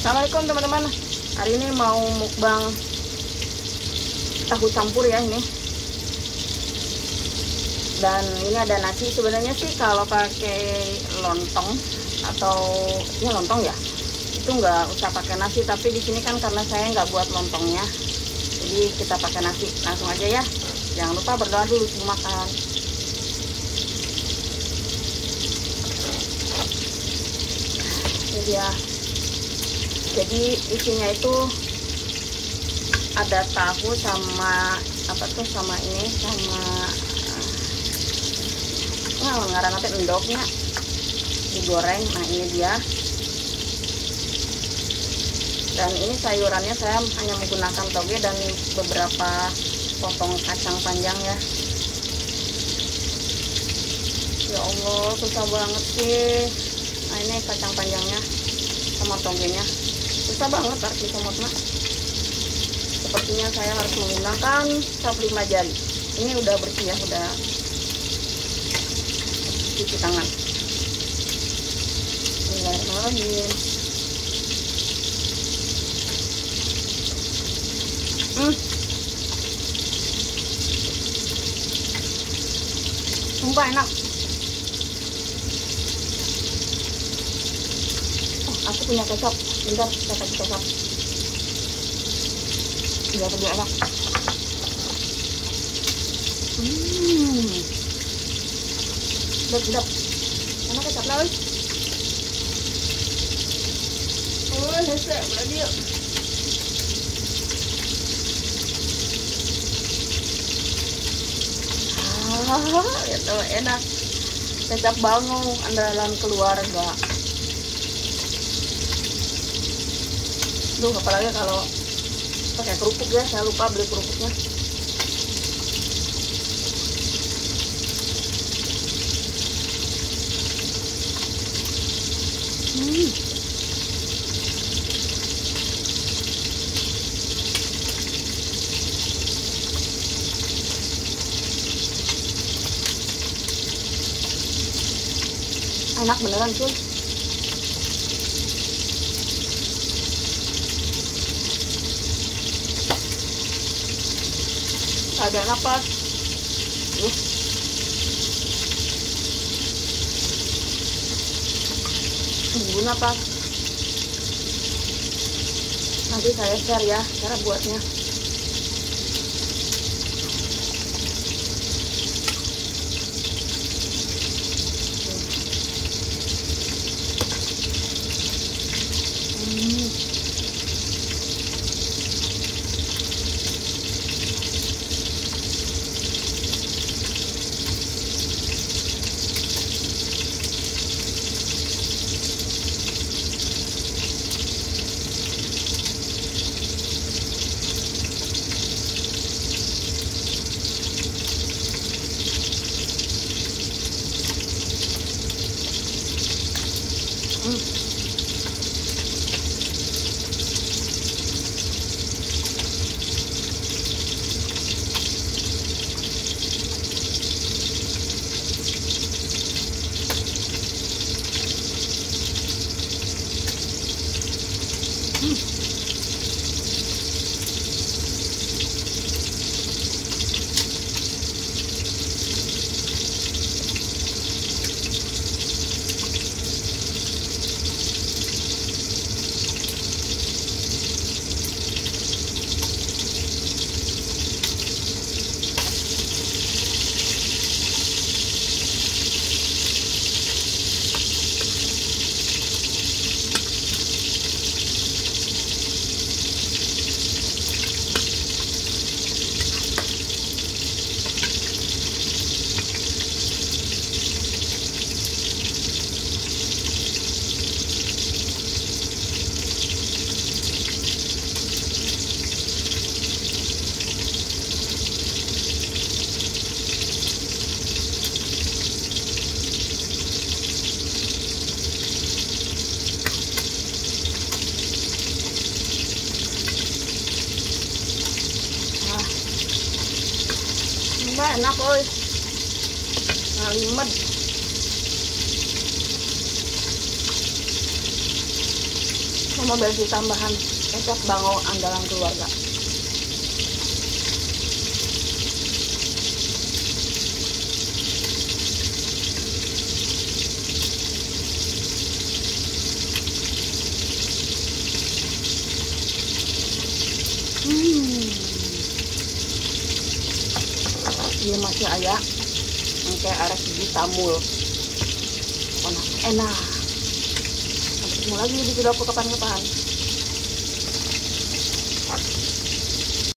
Assalamualaikum teman-teman. Hari ini mau mukbang tahu campur ya ini. Dan ini ada nasi. Sebenarnya sih kalau pakai lontong atau ya lontong ya, itu nggak usah pakai nasi. Tapi di sini kan karena saya nggak buat lontongnya, jadi kita pakai nasi langsung aja ya. Jangan lupa berdoa dulu sebelum makan. Ini dia. Jadi isinya itu ada tahu sama apa tuh, sama ini, sama ngaran nanti endoknya digoreng. Nah ini dia. Dan ini sayurannya saya hanya menggunakan toge dan beberapa potong kacang panjang ya. Ya Allah, susah banget sih. Nah ini kacang panjangnya sama togenya, susah banget harus disomot mak. Sepertinya saya harus menggunakan sapu 5 jari. Ini udah bersih ya, udah cuci tangan. Bismillahirrahmanirrahim. Sumpah enak. Oh, aku punya kecap. Bentar, saya kasih kecap. Biar lebih enak. Sedap. Mana kecapnya, woi? Oh, hese, berarti yuk. Itu enak. Kecap bango andalan keluarga. Duh, apalagi kalau pakai kerupuk ya, saya lupa beli kerupuknya. Enak beneran cuy. Ada napas. Tunggu napas. Nanti saya share ya cara buatnya. Enak oi, ngalimet. Saya mau beli tambahan kecap bango andalan keluarga. Ini masih ayah yang kayak arek gigi tamul. Enak. Sampai ketemu lagi di video aku kapan-kapan.